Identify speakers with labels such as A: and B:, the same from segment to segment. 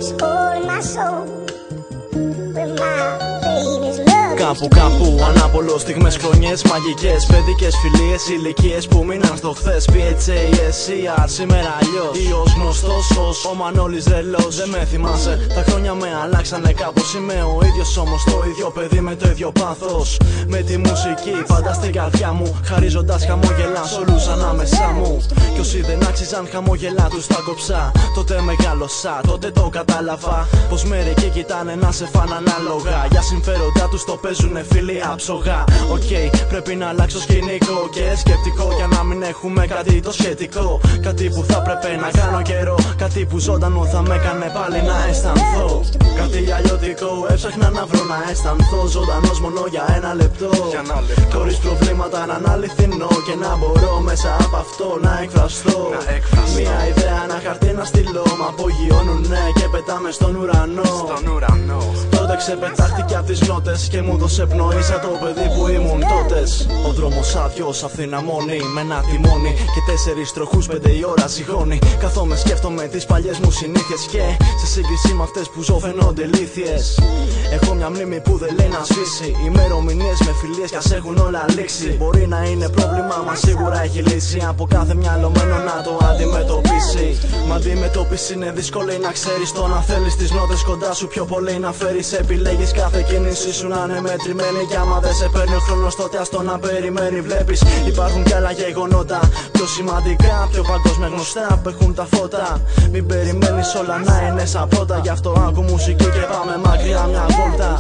A: this hole in my soul where my baby's love.
B: Κάπου ανάπολο, στιγμές, χρονιές μαγικές, παιδικές φιλίες, ηλικίες που μείναν στο χθες. PHASER, σήμερα αλλιώς. Ή ως γνωστός ως ο Μανώλης Ρελός. Δεν με θυμάσαι, τα χρόνια με αλλάξανε κάπως. Είμαι ο ίδιος όμως το ίδιο παιδί με το ίδιο πάθος. Με τη μουσική πάντα στην καρδιά μου, χαρίζοντας χαμόγελα σ' όλους ανάμεσά μου. Κι όσοι δεν άξιζαν χαμόγελα τους τα κόψα. Τότε μεγάλωσα, τότε το κατάλαβα. Πως μερικοί κοιτάνε να σε φαν ανάλογα. Για συμφέροντά τους το παίζουνε φίλοι άψογα. Οκ, πρέπει να αλλάξω σκηνικό και σκεπτικό για να μην έχουμε κάτι το σχετικό. Κάτι που θα πρέπει να κάνω καιρό. Κάτι που ζωντανό θα με έκανε πάλι να αισθανθώ. Κάτι αλλιώτικο έψαχνα να βρω να αισθανθώ. Ζωντανός μόνο για ένα λεπτό. Χωρίς προβλήματα να είναι αληθινό και να μπορώ μέσα από αυτό να εκφραστώ. Μια ιδέα, ένα χαρτί να στείλω. Μ' απογειώνουνε και πετάμε στον ουρανό. Τότε ξεπετάχτηκε απ' τις νότες και μου δώσε πνοή σαν το παιδί που ήμουν τότες. Ο δρόμος άδειος, Αθήνα μόνη, με ένα τιμόνι και 4 τροχούς, 5 η ώρα ζυγώνει. Καθόμαι σκέφτομαι τις παλιές μου συνήθειες και σε σύγκριση με αυτές που ζω φαινόνται ηλίθιες. Έχω μια μνήμη που δεν λέει να σβήσει. Ημερομηνίες με φιλίες κι ας έχουν όλα λήξει. Μπορεί να είναι πρόβλημα, μα σίγουρα έχει λύση. Από κάθε μυαλωμένο να το αντιμετωπίσει. Μα αντιμετώπιση είναι δύσκολη να ξέρεις. Το να θέλεις τις νότες κοντά σου πιο πολύ να φέρεις. Επιλέγεις κάθε κίνηση σου να είναι μετρημένη. Κι άμα δεν σε παίρνει ο χρόνος τότε ας το να περιμένει. Βλέπεις υπάρχουν κι άλλα γεγονότα πιο σημαντικά, πιο παγκόσμια γνωστά που έχουν τα φώτα. Μην περιμένεις όλα να είναι σαν πρώτα. Γι' αυτό άκου μουσική και πάμε μακριά μια βόλτα.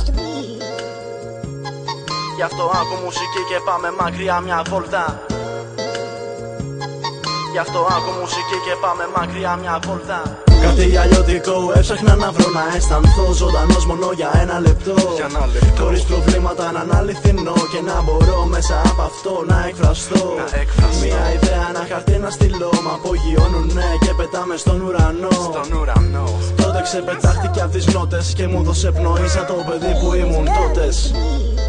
B: Γι' αυτό άκου μουσική και πάμε μακριά μια βόλτα. Γι' αυτό άκου μουσική και πάμε μακριά μια βόλτα. Κάτι αλλιώτικο έψαχνα να βρω να αισθανθώ. Ζωντανός μόνο για ένα λεπτό. Χωρίς προβλήματα να είναι αληθινό και να μπορώ μέσα από αυτό να εκφραστώ. Μια ιδέα, ένα χαρτί να στείλω. Μ' απογειώνουνε και πετάμε στον ουρανό. Τότε ξεπετάχτηκε απ' τις νότες και μου δώσε πνοή σαν το παιδί που ήμουν τότες.